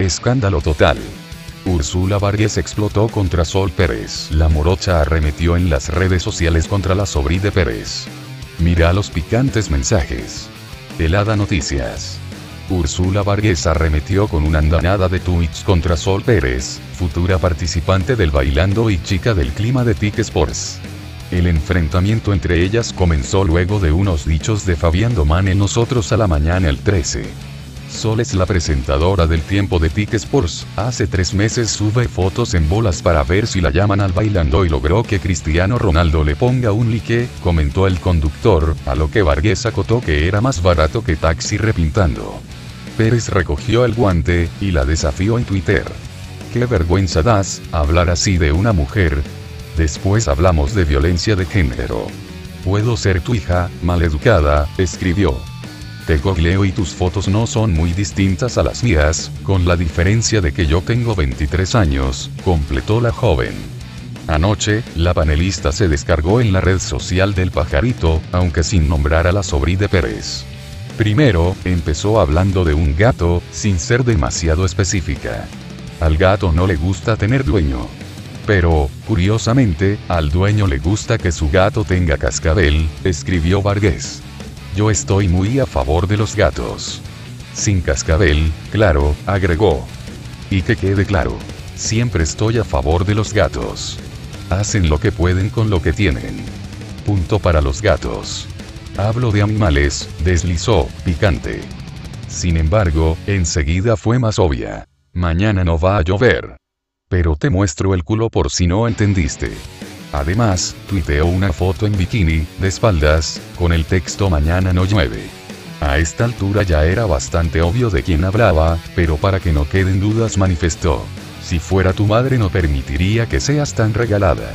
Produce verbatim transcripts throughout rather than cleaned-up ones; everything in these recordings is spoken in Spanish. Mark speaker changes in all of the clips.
Speaker 1: Escándalo total. Úrsula Vargas explotó contra Sol Pérez. La morocha arremetió en las redes sociales contra la sobrina Pérez. Mira los picantes mensajes. Helada Noticias. Úrsula Vargas arremetió con una andanada de tweets contra Sol Pérez, futura participante del Bailando y chica del clima de T I C Sports. El enfrentamiento entre ellas comenzó luego de unos dichos de Fabián Domán en Nosotros a la Mañana el trece. Sol es la presentadora del tiempo de T I C Sports, hace tres meses sube fotos en bolas para ver si la llaman al Bailando y logró que Cristiano Ronaldo le ponga un like, comentó el conductor, a lo que Vargas acotó que era más barato que taxi repintando. Pérez recogió el guante, y la desafió en Twitter. «Qué vergüenza das, hablar así de una mujer. Después hablamos de violencia de género. Puedo ser tu hija, maleducada», escribió. «Te googleo y tus fotos no son muy distintas a las mías, con la diferencia de que yo tengo veintitrés años», completó la joven. Anoche, la panelista se descargó en la red social del Pajarito, aunque sin nombrar a la sobrina de Pérez. Primero, empezó hablando de un gato, sin ser demasiado específica. Al gato no le gusta tener dueño. Pero, curiosamente, al dueño le gusta que su gato tenga cascabel, escribió Vargas. «Yo estoy muy a favor de los gatos. Sin cascabel, claro», agregó. «Y que quede claro. Siempre estoy a favor de los gatos. Hacen lo que pueden con lo que tienen. Punto para los gatos. Hablo de animales», deslizó, picante. Sin embargo, enseguida fue más obvia. «Mañana no va a llover. Pero te muestro el culo por si no entendiste». Además, tuiteó una foto en bikini, de espaldas, con el texto «Mañana no llueve». A esta altura ya era bastante obvio de quién hablaba, pero para que no queden dudas manifestó: «Si fuera tu madre no permitiría que seas tan regalada.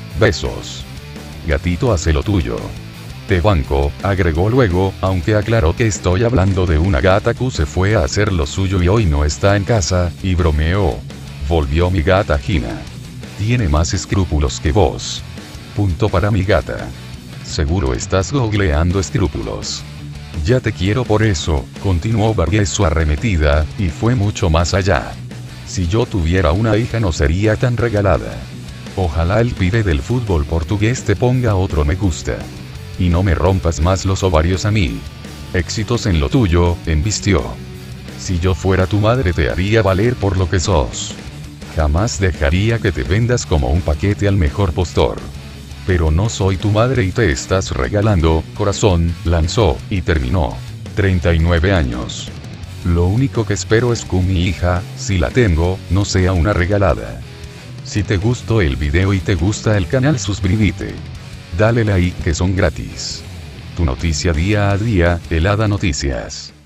Speaker 1: Besos. Gatito, hace lo tuyo. Te banco», agregó luego, aunque aclaró que estoy hablando de una gata que se fue a hacer lo suyo y hoy no está en casa, y bromeó: «Volvió mi gata Gina. Tiene más escrúpulos que vos. Punto para mi gata. Seguro estás googleando escrúpulos. Ya te quiero por eso», continuó Vargas su arremetida, y fue mucho más allá. «Si yo tuviera una hija no sería tan regalada. Ojalá el pibe del fútbol portugués te ponga otro me gusta. Y no me rompas más los ovarios a mí. Éxitos en lo tuyo», embistió. «Si yo fuera tu madre te haría valer por lo que sos. Jamás dejaría que te vendas como un paquete al mejor postor. Pero no soy tu madre y te estás regalando, corazón», lanzó, y terminó. treinta y nueve años. «Lo único que espero es que mi hija, si la tengo, no sea una regalada». Si te gustó el video y te gusta el canal, suscríbete. Dale like que son gratis. Tu noticia día a día, Helada Noticias.